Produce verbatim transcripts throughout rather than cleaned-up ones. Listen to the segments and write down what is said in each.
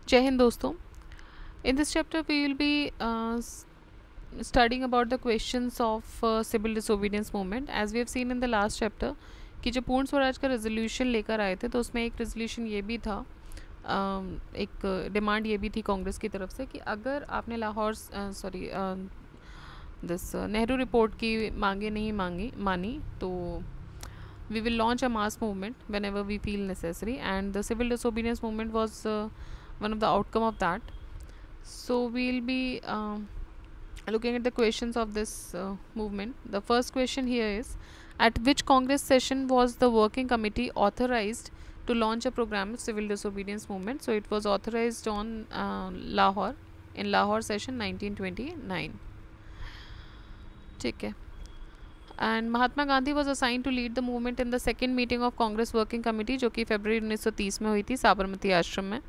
जय हिंद दोस्तों. In this chapter we will be uh, studying about the questions of uh, civil disobedience movement. As we have seen in the last chapter कि जो पूर्ण स्वराज का resolution लेकर आए थे तो उसमें एक रेजोल्यूशन ये भी था, um, एक डिमांड ये भी थी कांग्रेस की तरफ से कि अगर आपने Lahore sorry this Nehru report की मांगे नहीं मांगी मानी तो we will launch a mass movement whenever we feel necessary, and the civil disobedience movement was uh, one of the outcome of that. So we'll be uh, looking at the questions of this uh, movement. The first question here is, at which Congress session was the working committee authorized to launch a program of civil disobedience movement? So it was authorized on uh, Lahore, in Lahore session nineteen twenty-nine. ठीक है. And Mahatma Gandhi was assigned to lead the movement in the second meeting of Congress Working Committee जो कि फरवरी उन्नीस सौ तीस में हुई थी साबरमती आश्रम में.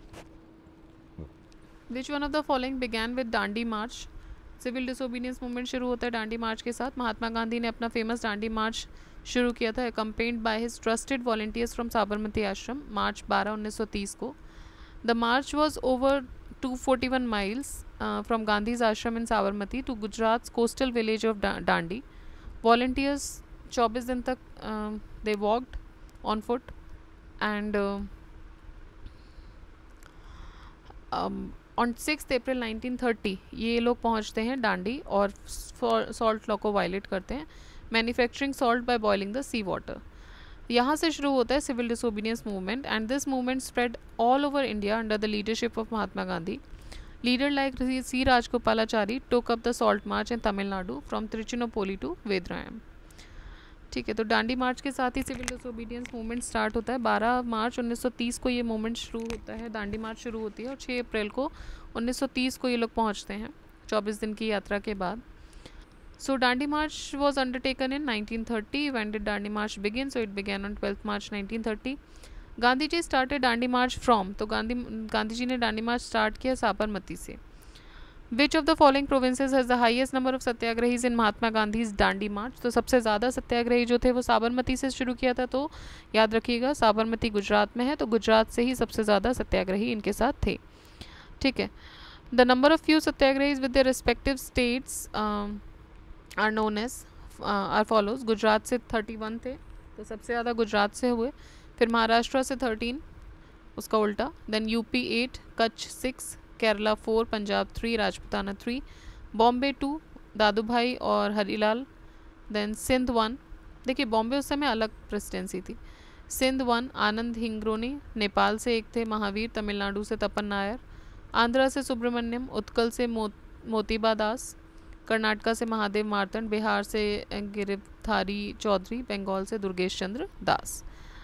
Which one of the following began with Dandi march? Civil disobedience movement शुरू होता है डांडी मार्च के साथ. महात्मा गांधी ने अपना फेमस डांडी मार्च शुरू किया था accompanied by his trusted volunteers from Sabarmati आश्रम मार्च बारह उन्नीस सौ तीस को. The march was over two hundred forty-one miles uh, from Gandhi's ashram in Sabarmati to Gujarat's coastal village of da- Dandi. Volunteers चौबीस दिन तक they walked on foot and on six April nineteen thirty ये लोग पहुंचते हैं डांडी और salt law को violate करते हैं, manufacturing salt by boiling the sea water. यहाँ से शुरू होता है civil disobedience movement and this movement spread all over India under the leadership of Mahatma Gandhi. Leader like C. Rajgopalachari took up the salt march in Tamil Nadu from Tiruchirappalli to Vedrayam. ठीक है, तो डांडी march के साथ ही civil disobedience movement start होता है. बारह मार्च उन्नीस सौ तीस को ये मूवमेंट शुरू होता है, डांडी मार्च शुरू होती है और छह अप्रैल को उन्नीस सौ तीस को ये लोग पहुंचते हैं चौबीस दिन की यात्रा के बाद. So Dandi march was undertaken in nineteen thirty. When did Dandi march begin? So it began on twelfth March nineteen thirty. Gandhi ji started Dandi march from, तो गांधी गांधी जी ने डांडी मार्च स्टार्ट किया साबरमती से. Which of the following provinces has the highest number of satyagrahis in Mahatma Gandhi's Dandi march? तो सबसे ज़्यादा सत्याग्रही जो थे वो साबरमती से शुरू किया था, तो याद रखिएगा साबरमती गुजरात में है, तो गुजरात से ही सबसे ज़्यादा सत्याग्रही इनके साथ थे. ठीक है. The number of few satyagrahis with their respective states are known as are follows. Gujarat से थर्टी वन थे, तो सबसे ज़्यादा गुजरात से हुए. फिर महाराष्ट्र से थर्टीन, उसका उल्टा. Then UP eight, Kutch six, Kerala four, Punjab three, Rajputana three, Bombay two, Dadu Bhai और हरीलाल. देन सिंध वन, देखिए बॉम्बे उस समय अलग प्रेसिडेंसी थी. सिंध वन, आनंद हिंग्रोनी. नेपाल से एक थे महावीर, तमिलनाडु से तपन नायर, आंध्रा से सुब्रमण्यम, उत्कल से मो, मोतीबा दास, कर्नाटका से महादेव मार्तंड, बिहार से गिरफ्तारी चौधरी, बंगाल से दुर्गेश चंद्र दास.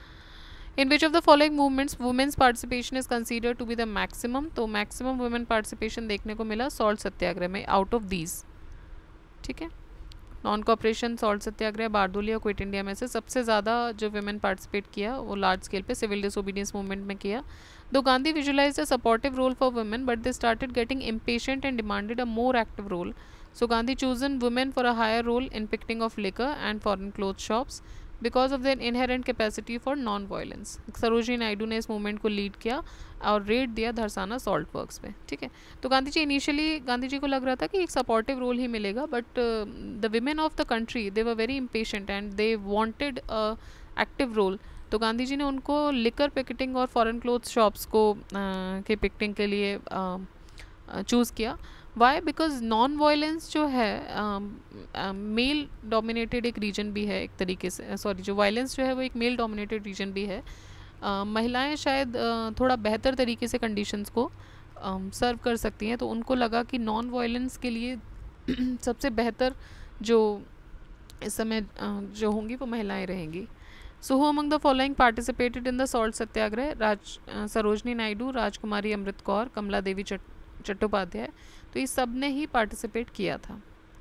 In which of the following movements women's participation is considered to be the maximum? तो maximum women participation देखने को मिला सॉल्ट सत्याग्रह में. आउट ऑफ दीज, ठीक है, non cooperation, salt satyagraha, Bardoli और क्विट इंडिया में से सबसे ज़्यादा जो women participate किया वो लार्ज स्केल पे सिविल डिसोबीडियंस मूवमेंट में किया. Though Gandhi visualized a supportive role for women but they started getting impatient and demanded a more active role. So Gandhi chosen women for a higher role in picketing of liquor and foreign clothes shops because of their inherent capacity for non violence. Sarojini Naidu ने इस movement को lead किया और red दिया Dharasana salt works पे. ठीक है, तो गांधी जी इनिशियली गांधी जी को लग रहा था कि एक सपोर्टिव रोल ही मिलेगा, but the women of the country they were very impatient and they wanted a active role. तो गांधी जी ने उनको लिकर पिकेटिंग और फॉरेन क्लोथ्स शॉप्स को uh, के पिकेटिंग के लिए चूज़ uh, किया. वाई? बिकॉज नॉन वायलेंस जो है मेल डोमिनेटेड एक रीजन भी है एक तरीके से, सॉरी जो वायलेंस जो है वो एक मेल डोमिनेटेड रीजन भी है. uh, महिलाएं शायद uh, थोड़ा बेहतर तरीके से कंडीशंस को सर्व um, कर सकती हैं, तो उनको लगा कि नॉन वायलेंस के लिए सबसे बेहतर जो इस समय uh, जो होंगी वो महिलाएं रहेंगी. So who among the following participated in the salt satyagraha? Raj uh, Sarojini Naidu, Rajkumari Amrit Kaur, कमला देवी चट चट्टोपाध्याय. तो ये सब ने ही पार्टिसिपेट किया था.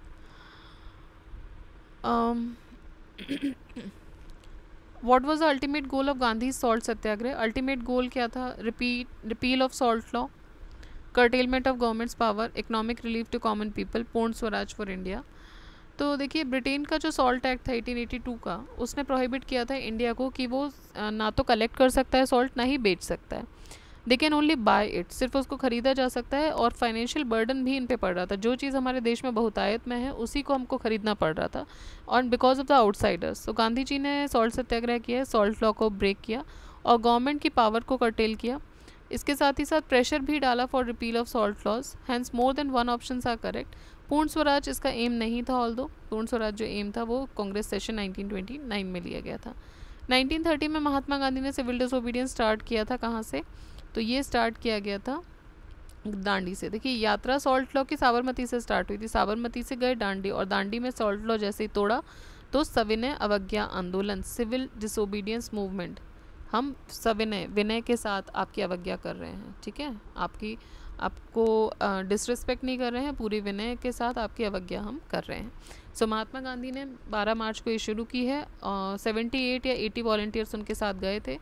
What was the ultimate goal of Gandhi salt satyagraha? Ultimate goal क्या था? Repeat repeal of salt law, curtailment of government's power, economic relief to common people, Purna Swaraj for India. तो देखिए ब्रिटेन का जो सॉल्ट एक्ट था एटीन एटी टू का, उसने prohibit किया था इंडिया को कि वो ना तो कलेक्ट कर सकता है सॉल्ट ना ही बेच सकता है. They can only buy it, सिर्फ उसको खरीदा जा सकता है, और फाइनेंशियल बर्डन भी इन पे पड़ रहा था। जो चीज़ हमारे देश में बहुतायत में है उसी को हमको खरीदना पड़ रहा था, और बिकॉज ऑफ द आउटसाइडर्स। तो गांधी जी ने सॉल्ट सत्याग्रह किया, सॉल्ट लॉ को ब्रेक किया और गवर्नमेंट की पावर को कर्टेल किया। इसके साथ ही साथ प्रेशर भी डाला for repeal of salt laws, hence more than one options are correct. Purna Swaraj इसका एम नहीं था, ऑल्दो पूर्ण स्वराज जो एम था वो Congress session nineteen twenty nine में लिया गया था। नाइनटीन थर्टी में महात्मा गांधी ने सिविल डिसोबीडियंस स्टार्ट किया था, कहाँ से? तो ये स्टार्ट किया गया था दांडी से। देखिए, यात्रा सॉल्ट लॉ की साबरमती से स्टार्ट हुई थी, साबरमती से गए दांडी, और दांडी में सॉल्ट लॉ जैसे ही तोड़ा तो सविनय अवज्ञा आंदोलन, सिविल डिसोबीडियंस मूवमेंट, हम सविनय विनय के साथ आपकी अवज्ञा कर रहे हैं, ठीक है, आपकी आपको डिसरिस्पेक्ट नहीं कर रहे हैं, पूरी विनय के साथ आपकी अवज्ञा हम कर रहे हैं। सो so, महात्मा गांधी ने बारह मार्च को ये शुरू की है, सेवेंटी एट या एटी वॉल्टियर्स उनके साथ गए थे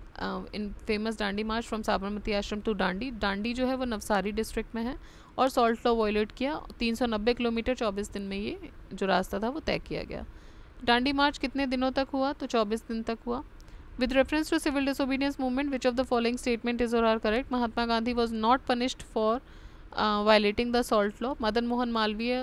in famous Dandi march from Sabarmati ashram to Dandi. Dandi जो है वो नवसारी डिस्ट्रिक्ट में है, और सॉल्ट लॉ वायलेट किया। तीन सौ नब्बे किलोमीटर चौबीस दिन में ये जो रास्ता था वो तय किया गया। दांडी मार्च कितने दिनों तक हुआ? तो चौबीस दिन तक हुआ। With reference to civil disobedience movement, which of the following statement is or are correct? Mahatma Gandhi was not punished for uh, violating the salt law. Madan Mohan Malviya,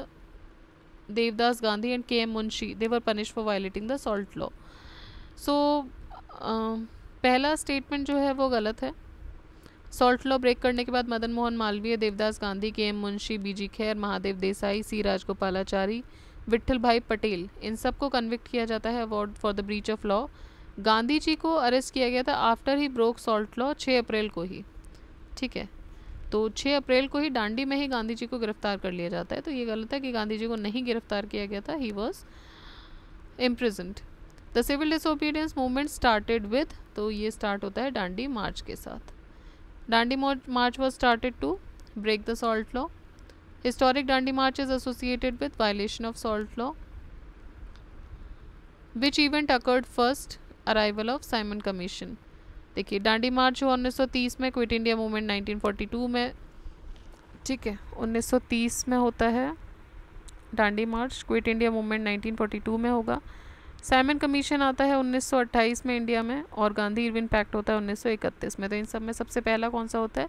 Devdas Gandhi and K M Munshi, they were punished for violating the salt law. So uh, पहला statement जो है वो गलत है। Salt law break करने के बाद मदन मोहन मालवीय, देवदास गांधी, के एम मुंशी, बीजी खैर, महादेव देसाई, सी राजगोपालाचारी, विट्ठल भाई पटेल, इन सबको कन्विक्ट किया जाता है award for the breach of law. Gandhi ji को अरेस्ट किया गया था after he broke salt law, छः अप्रैल को ही, ठीक है। तो छः अप्रैल को ही दांडी में ही गांधी जी को गिरफ्तार कर लिया जाता है। तो ये गलत है कि गांधी जी को नहीं गिरफ्तार किया गया था, he was imprisoned. The civil disobedience movement started with, तो ये स्टार्ट होता है दांडी मार्च के साथ। Dandi march was started to break the salt law. Historic Dandi march is associated with violation of salt law. Which event occurred first? Arrival of Simon commission. देखिए, Dandi march हुआ उन्नीस सौ तीस में, quit India movement nineteen forty two में, ठीक है, उन्नीस सौ तीस में होता है Dandi march, quit India movement nineteen forty two में होगा। साइमन कमीशन आता है उन्नीस सौ अट्ठाईस में इंडिया में, और गांधी इरविन पैक्ट होता है उन्नीस सौ इकतीस में। तो इन सब में सबसे पहला कौन सा होता है?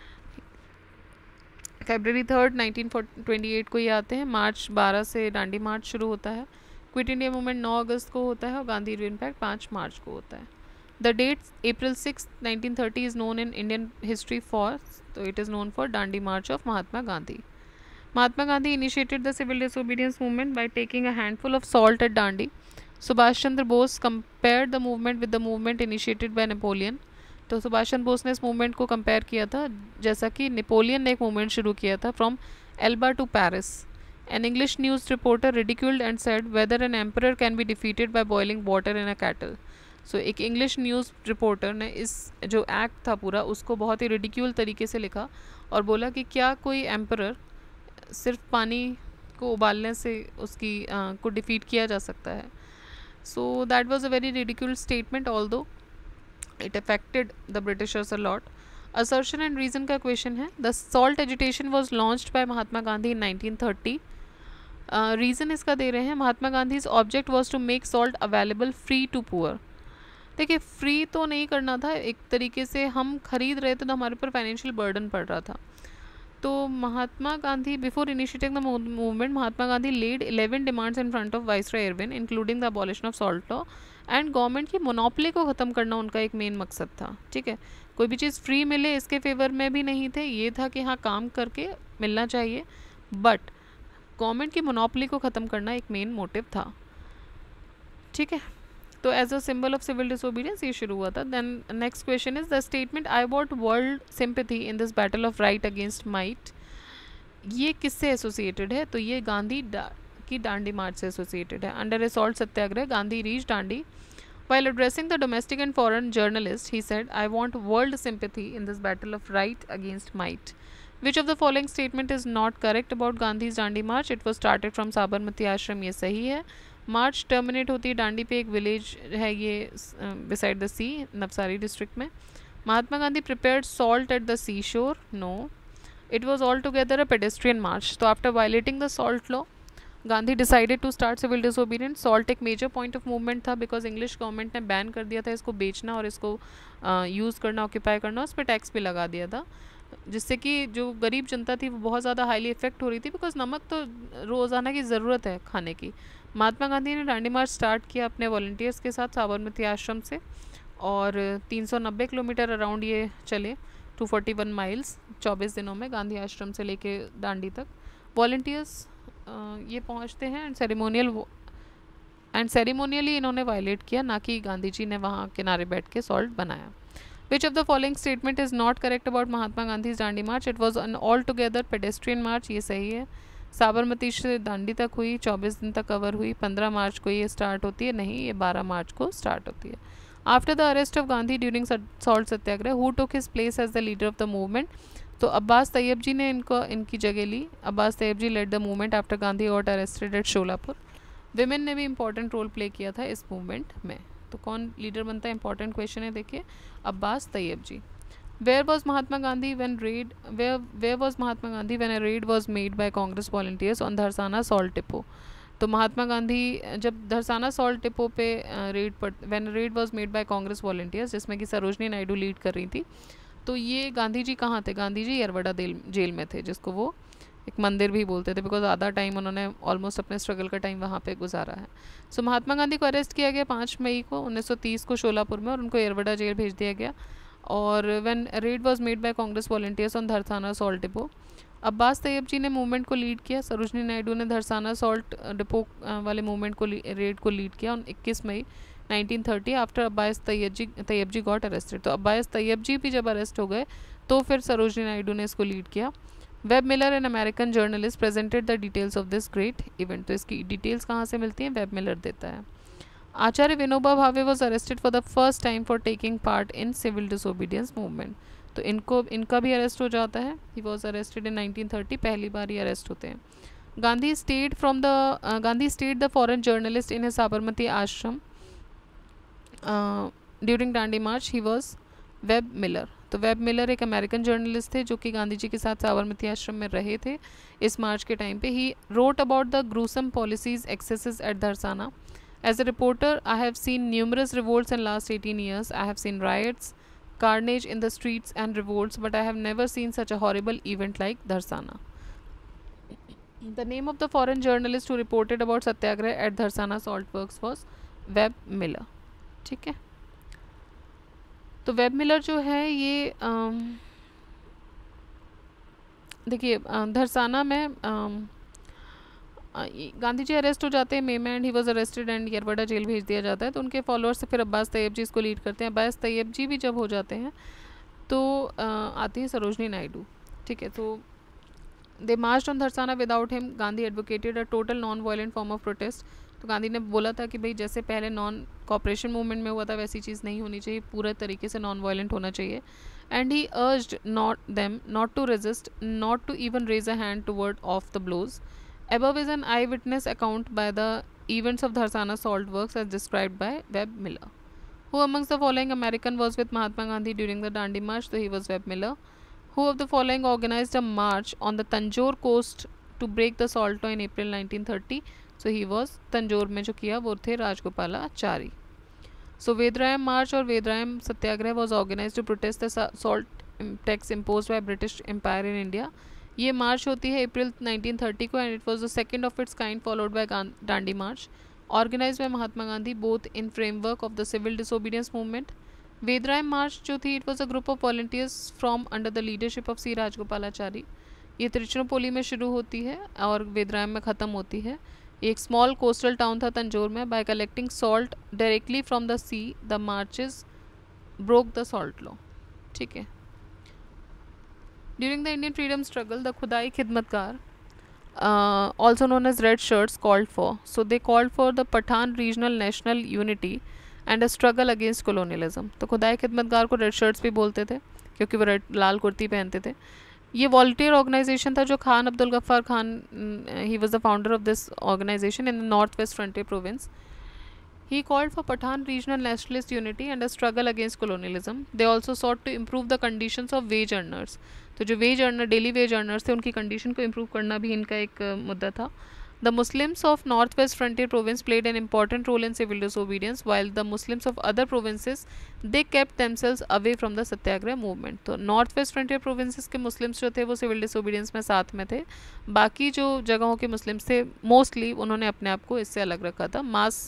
February third nineteen twenty eight को ये आते हैं। मार्च बारह से दांडी मार्च शुरू होता है। क्विट इंडिया मूवमेंट नौ अगस्त को होता है, और गांधी इरविन पैक्ट पाँच मार्च को होता है। The date April six nineteen thirty is known in Indian history for, तो it is known for Dandi march of Mahatma Gandhi. Mahatma Gandhi initiated the civil disobedience movement by taking a handful of salt at Dandi. Subhash Chandra Bose compare the movement with the movement initiated by Napoleon. तो सुभाष चंद्र बोस ने इस movement को compare किया था जैसा कि Napoleon ने एक मूवमेंट शुरू किया था, from Elba to Paris. An English news reporter ridiculed and said whether an emperor can be defeated by boiling water in a kettle. So एक इंग्लिश न्यूज़ रिपोर्टर ने इस जो एक्ट था पूरा उसको बहुत ही रिडिक्यूल तरीके से लिखा और बोला कि क्या कोई एम्परर सिर्फ पानी को उबालने से उसकी uh, को डिफीट किया जा सकता है। So that was a very ridicule statement, although it affected the Britishers a lot. Assertion and reason का क्वेश्चन है। The salt agitation was launched by Mahatma Gandhi in nineteen thirty. Reason uh, इसका दे रहे हैं, Mahatma Gandhi's object was to make salt available free to poor. देखिए, free तो नहीं करना था, एक तरीके से हम खरीद रहे थे तो हमारे ऊपर फाइनेंशियल बर्डन पड़ रहा था। तो Mahatma Gandhi before initiating the movement, Mahatma Gandhi laid eleven demands in front of viceroy Irwin, including the abolition of salt law and government की मोनोपोली को ख़त्म करना उनका एक मेन मकसद था, ठीक है। कोई भी चीज़ फ्री मिले इसके फेवर में भी नहीं थे, ये था कि हाँ काम करके मिलना चाहिए, बट गवर्नमेंट की मोनोपोली को ख़त्म करना एक मेन मोटिव था, ठीक है। तो as a symbol of civil disobedience ये शुरू हुआ था। Then next question is the statement I want world sympathy in this battle of right against might, ये किससे एसोसिएटेड है? तो ये गांधी डा, की दांडी मार्च से एसोसिएटेड है। Under a salt Satyagraha Gandhi reach Dandi. While addressing the domestic and foreign journalists, he said, I want world sympathy in this battle of right against might. Which of the following statement is not correct about Gandhi's Dandi March? It was started from Sabarmati Ashram, ये सही है। मार्च terminate होती है दांडी पे, एक village है ये beside the sea, Navsari district में। Mahatma Gandhi prepared salt at the sea shore, no, it was all together a pedestrian march. तो after violating the salt law, Gandhi decided to start civil disobedience. Salt एक major point of movement था because English government ने ban कर दिया था इसको बेचना और इसको यूज़ करना, ऑक्यूपाई करना, उस पर टैक्स भी लगा दिया था, जिससे कि जो गरीब जनता थी वो बहुत ज़्यादा हाईली इफेक्ट हो रही थी बिकॉज नमक तो रोज़ाना की ज़रूरत है खाने की। महात्मा गांधी ने दांडी मार्च स्टार्ट किया अपने वॉल्टियर्स के साथ साबरमती आश्रम से और तीन सौ नब्बे किलोमीटर अराउंड ये चले, टू फोर्टी वन माइल्स चौबीस दिनों में गांधी आश्रम से लेके दांडी तक। वॉल्टियर्स ये पहुंचते हैं एंड सेरेमोनियल एंड सेरेमोनियली इन्होंने वायलेट किया, ना कि गांधी जी ने वहाँ किनारे बैठ के सॉल्ट बनाया। Which of the following statement is not correct about Mahatma Gandhi Dandi March? It was an altogether pedestrian march, ये सही है। साबरमती से दांडी तक हुई, चौबीस दिन तक कवर हुई, पंद्रह मार्च को ये स्टार्ट होती है, नहीं ये बारह मार्च को स्टार्ट होती है। After the arrest of Gandhi during salt Satyagraha, who took his place as the leader of the movement? तो अब्बास तैयब जी ने इनको इनकी जगह ली। Abbas Tyab ji led the movement after Gandhi got arrested at Sholapur. Women ने भी इंपॉर्टेंट रोल प्ले किया था इस मूवमेंट में। तो कौन लीडर बनता है, इंपॉर्टेंट क्वेश्चन है, देखिए Abbas Tyab ji. Where was Mahatma Gandhi when raid where where was Mahatma Gandhi when a raid was made by Congress volunteers on Dharasana salt depot? तो महात्मा गांधी जब धरसाना सॉल्ट डिपो पे रेड पर when raid was made by Congress volunteers, जिसमें कि सरोजनी नायडू लीड कर रही थी, तो ये गांधी जी कहाँ थे? गांधी जी यरवड़ा जेल में थे, जिसको वो एक मंदिर भी बोलते थे बिकॉज आधा टाइम उन्होंने ऑलमोस्ट अपने स्ट्रगल का टाइम वहाँ पे गुजारा है। सो so, महात्मा गांधी को अरेस्ट किया गया पाँच मई को उन्नीस सौ तीस को शोलापुर में और उनको यरवड़ा जेल भेज दिया गया। और when raid was made by Congress volunteers on Dharasana salt depot, Abbas Tyab ji ने मूवमेंट को लीड किया। सरोजनी नायडू ने धरसाना सॉल्ट डिपो वाले मूवमेंट को रेड को लीड किया इक्कीस मई nineteen thirty after Abbas Tyab ji Tyab ji got arrested. तो अब्बास तैयब जी भी जब अरेस्ट हो गए तो फिर सरोजनी नायडू ने इसको लीड किया। Webb Miller an American journalist presented the details of this great event. तो इसकी डिटेल्स कहाँ से मिलती हैं? वेब मिलर देता है। Acharya Vinoba Bhave was arrested for the first time for taking part in civil disobedience movement. तो इनको इनका भी अरेस्ट हो जाता है। He was arrested in nineteen thirty, पहली बार ही अरेस्ट होते हैं। Gandhi stayed from the Gandhi stayed the foreign journalist in a Sabarmati Ashram during Dandi march. He was Webb Miller. तो वेब मिलर एक अमेरिकन जर्नलिस्ट थे जो कि गांधी जी के साथ साबरमती आश्रम में रहे थे इस मार्च के टाइम पे। He wrote about the gruesome policies excesses at Dharasana. As a reporter I have seen numerous revolts in last eighteen years. I have seen riots, carnage in the streets and revolts, but I have never seen such a horrible event like Dharsana. The name of the foreign journalist who reported about Satyagrah at Dharsana salt works was Webb Miller. ठीक है, तो Webb Miller जो है ये देखिए धरसाना में गांधी जी arrest हो जाते हैं मई में and he was arrested and Yerwada jail भेज दिया जाता है। तो उनके फॉलोअर्स से फिर अब्बास तैयब जी इसको लीड करते हैं। अब्बास तैयब जी भी जब हो जाते हैं तो आ, आती है सरोजनी नायडू। ठीक है, तो they march on Dharasana without him. Gandhi advocated a total non violent form of protest. तो गांधी ने बोला था कि भाई जैसे पहले नॉन कॉपरेशन मूवमेंट में हुआ था वैसी चीज़ नहीं होनी चाहिए, पूरे तरीके से नॉन वायलेंट होना चाहिए। And he urged not them not to resist, not to even raise a hand toward of the blows. Above is an eyewitness account by the events of Dharsana salt works as described by Webb Miller. Who amongst the following American was with Mahatma Gandhi during the Dandi March? So he was Webb Miller. Who of the following organized a march on the Tanjore coast to break the salt law in April nineteen thirty? So he was Tanjore में जो किया वो थे Rajagopalachari. So Vedrayam March or Vedrayam Satyagraha was organized to protest the salt tax imposed by British Empire in India. ये march होती है April nineteen thirty को and it was the second of its kind followed by Dandi march organize by Mahatma Gandhi both in framework of the civil disobedience movement. Vedaranyam march जो थी it was a group of volunteers from under the leadership of C Rajagopalachari. ये त्रिचुनापोली में शुरू होती है और वेदरायम में ख़त्म होती है। एक स्मॉल कोस्टल टाउन था तंजोर में। By collecting salt directly from the sea the marchers broke the salt law. ठीक है, During the Indian freedom struggle, the Khudai Khidmatkar, uh, also known as Red Shirts, called for. So they called for the Pathan regional national unity and a struggle against colonialism. तो खुदाई खिदमतगार को red shirts भी बोलते थे क्योंकि वो red लाल कुर्ती पहनते थे। ये वॉल्टियर ऑर्गेनाइजेशन था जो Khan Abdul Ghaffar Khan, he was the founder of this organization in the North West Frontier Province. He called for Pathan regional nationalist unity and a struggle against colonialism. They also sought to improve the conditions of wage earners. तो जो wage earner daily wage earners थे उनकी condition को improve करना भी इनका एक मुद्दा था। The Muslims of Northwest Frontier Province played an important role in civil disobedience, while the Muslims of other provinces they kept themselves away from the Satyagraha movement. तो नॉर्थ वेस्ट फ्रंटियर प्रोविंसेस के Muslims जो थे वो civil disobedience में साथ में थे, बाकी जो जगहों के मुस्लिम्स थे मोस्टली उन्होंने अपने आप को इससे अलग रखा था. Mass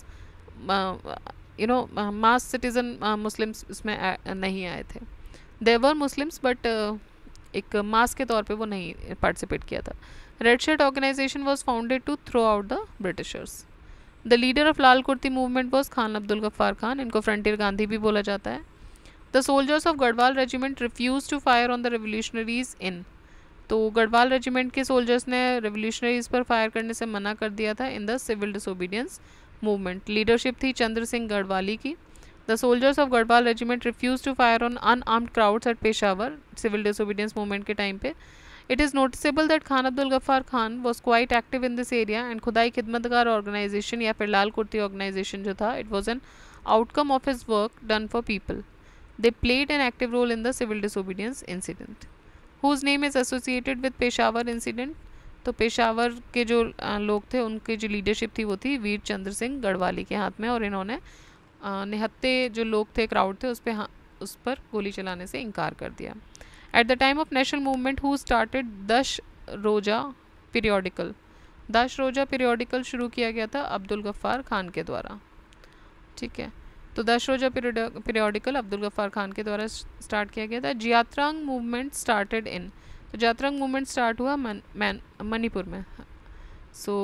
you know mass citizen Muslims इसमें नहीं आए थे. देवर मुस्लिम्स बट एक मास के तौर पे वो नहीं पार्टिसिपेट किया था. Red shirt organization was founded to throw out the Britishers. The leader of Lal Kurti movement was Khan Abdul Ghaffar Khan. इनको फ्रंटियर गांधी भी बोला जाता है. The soldiers of Garhwal regiment refuse to fire on the revolutionaries in. तो गढ़वाल रेजिमेंट के सोल्जर्स ने रेवोल्यूशनरीज पर फायर करने से मना कर दिया था in the civil disobedience movement. Leadership थी चंद्र सिंह गढ़वाली की. The soldiers of Garhwal regiment refused to fire on unarmed crowds at Peshawar, civil disobedience movement के टाइम पे. It is noticeable that Khan Abdul Ghaffar Khan was quite active in this area and खुदाई खिदमतगार organization या फिर लाल kurti organization जो था, it was an outcome of his work done for people. They played an active role in the civil disobedience incident. Whose name is associated with Peshawar incident? तो पेशावर के जो लोग थे उनकी जो लीडरशिप थी वो थी वीर चंद्र सिंह गढ़वाली के हाथ में, और इन्होंने निहत्ते जो लोग थे क्राउड थे उस पर हाँ उस पर गोली चलाने से इनकार कर दिया. At the time of national movement who started Dash Roza periodical. दश रोज़ा पीरियोडिकल शुरू किया गया था अब्दुल गफ्फार खान के द्वारा. ठीक है, तो दश रोज़ा पीरियोडिकल अब्दुल गफ्फार खान के द्वारा स्टार्ट किया गया था. Zeliangrong movement started in. तो जियात्रंग मूवमेंट स्टार्ट हुआ मणिपुर में. सो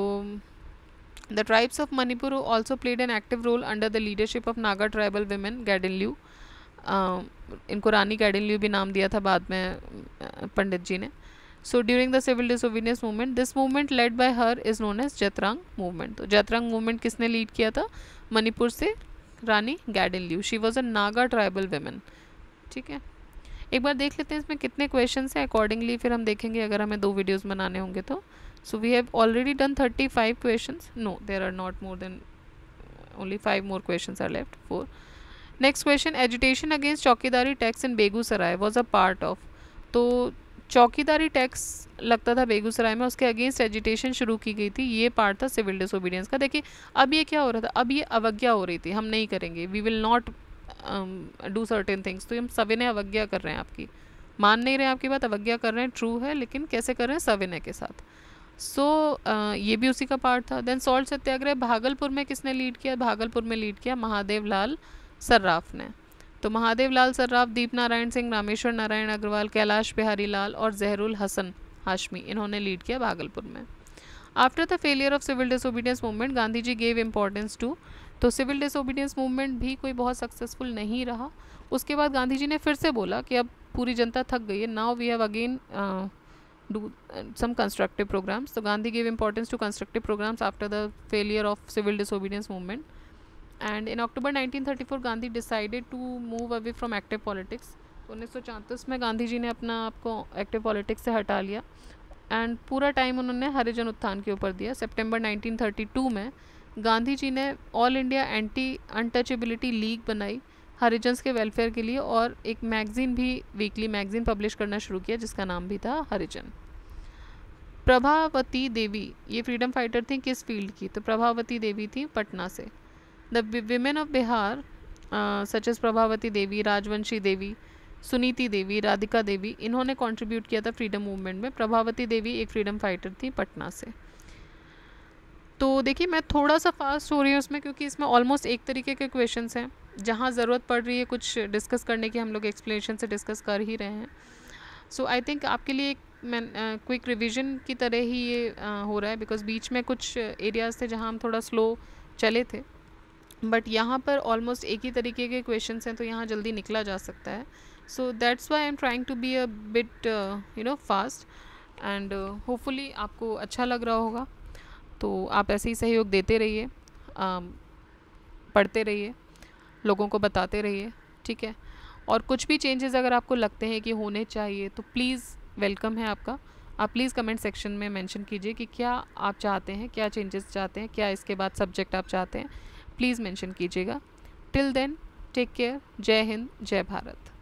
The tribes of Manipur also played an active role under the leadership of Naga tribal women Gadinliu. uh, इनको रानी गैडिनल्यू भी नाम दिया था बाद में पंडित जी ने. So during the civil disobedience movement, this movement led by her is known as जत्रंग movement. तो जत्रंग movement किसने लीड किया था? मणिपुर से Rani Gaidinliu. She was a Naga tribal women. ठीक है, एक बार देख लेते हैं इसमें कितने क्वेश्चन हैं. अकॉर्डिंगली फिर हम देखेंगे अगर हमें दो वीडियोज़ बनाने होंगे तो. So we have already done thirty-five questions. No, there are not more than only five more questions are left. Four. Next question: agitation against chowkidari tax in Begusarai was a part of. तो चौकीदारी tax लगता था बेगूसराय में, उसके against agitation शुरू की गई थी. ये पार्ट था सिविल डिसोबीडियंस का. देखिए अब ये क्या हो रहा था, अब ये अवज्ञा हो रही थी. हम नहीं करेंगे, we will not do certain things. तो हम सविनय अवज्ञा कर रहे हैं आपकी, मान नहीं रहे हैं आपकी बात, अवज्ञा कर रहे हैं. ट्रू है, लेकिन कैसे कर रहे हैं? सविनय के साथ. सो so, uh, ये भी उसी का पार्ट था. देन सॉल्ट सत्याग्रह भागलपुर में किसने लीड किया? भागलपुर में लीड किया महादेव लाल सर्राफ ने. तो महादेव लाल सर्राफ, दीप नारायण सिंह, रामेश्वर नारायण अग्रवाल, कैलाश बिहारी लाल और जहरुल हसन हाशमी, इन्होंने लीड किया भागलपुर में. After the failure of civil disobedience movement Gandhi ji gave importance to. तो सिविल डिसोबीडियंस मूवमेंट भी कोई बहुत सक्सेसफुल नहीं रहा. उसके बाद गांधी जी ने फिर से बोला कि अब पूरी जनता थक गई है. Now we have again do uh, some constructive programs. So Gandhi gave importance to constructive programs after the failure of civil disobedience movement. And in October nineteen thirty-four, Gandhi decided to move away from active politics. तो उन्नीस सौ चौंतीस में गांधी जी ने अपना आपको active politics से हटा लिया एंड पूरा टाइम उन्होंने हरिजन उत्थान के ऊपर दिया. सितंबर नाइनटीन थर्टी टू में गांधी जी ने All India anti untouchability league बनाई हरिजन्स के वेलफेयर के लिए, और एक मैगज़ीन भी, वीकली मैगज़ीन पब्लिश करना शुरू किया जिसका नाम भी था हरिजन. प्रभावती देवी, ये फ्रीडम फाइटर थी किस फील्ड की? तो प्रभावती देवी थी पटना से. The women of Bihar such as Prabhavati Devi, Rajvanshi Devi, Suniti Devi, Radhika Devi, इन्होंने कंट्रीब्यूट किया था फ्रीडम मूवमेंट में. प्रभावती देवी एक फ्रीडम फाइटर थी पटना से. तो देखिए मैं थोड़ा सा फास्ट हो रही हूँ उसमें क्योंकि इसमें ऑलमोस्ट एक तरीके के क्वेश्चंस हैं. जहाँ ज़रूरत पड़ रही है कुछ डिस्कस करने की हम लोग एक्सप्लेनेशन से डिस्कस कर ही रहे हैं. सो आई थिंक आपके लिए एक मैं क्विक रिवीजन की तरह ही ये uh, हो रहा है, बिकॉज बीच में कुछ एरियाज़ थे जहाँ हम थोड़ा स्लो चले थे, बट यहाँ पर ऑलमोस्ट एक ही तरीके के क्वेश्चंस हैं तो यहाँ जल्दी निकला जा सकता है. So that's why I am trying to be a bit you know fast and hopefully आपको अच्छा लग रहा होगा. तो आप ऐसे ही सहयोग देते रहिए, uh, पढ़ते रहिए, लोगों को बताते रहिए. ठीक है, और कुछ भी चेंजेस अगर आपको लगते हैं कि होने चाहिए तो प्लीज़ वेलकम है आपका. आप प्लीज़ कमेंट सेक्शन में मेंशन कीजिए कि क्या आप चाहते हैं, क्या चेंजेस चाहते हैं, क्या इसके बाद सब्जेक्ट आप चाहते हैं. प्लीज़ मेंशन कीजिएगा. Till then take care. जय हिंद, जय भारत.